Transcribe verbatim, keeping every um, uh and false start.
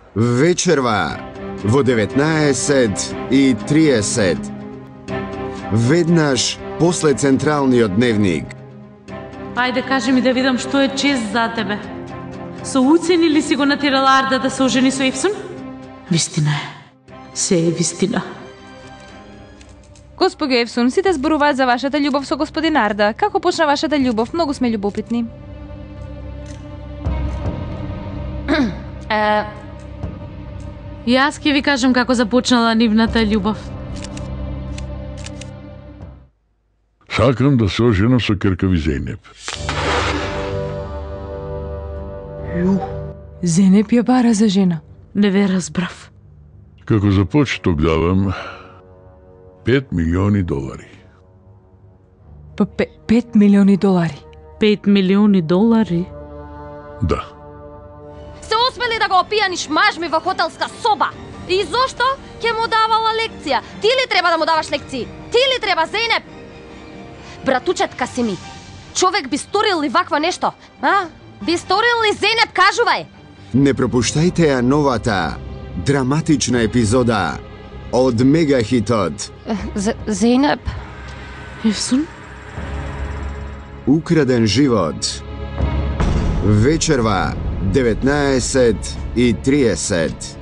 Вечерва во деветнаесет и триесет. Веднаш после централниот дневник. Ајде, кажи ми да видам што е чест за тебе. Со уцени ли си го натерала Арда да се ожени со Ефсун? Вистина е. Се е вистина. Госпожо Ефсун, сите зборуваат за вашата љубов со господин Арда. Како почна вашата љубов? Многу сме љубопитни. Е, Јас ќе ви кажам како започнала нивната љубов. Сакам да се оженам со ќерка ви Зејнеп. Зенеп ја бара за жена. Не ве разбрав. Како за почеток давам пет милиони долари. Па пе- пет милиони долари. Пет милиони долари? Да. Се успели да го опијаниш мажми во хотелска соба. И зошто ќе му давала лекција? Ти ли треба да му даваш лекции? Ти ли треба, Зејнеп? Братучетка си ми. Човек би сторил ли ваква нешто? А? Би сторил ли, Зејнеп, кажувај? Не пропуштајте ја новата драматична епизода од мегахитот Зејнеп? Ефсун? Украден живот. Вечерва деветнаесет и триесет.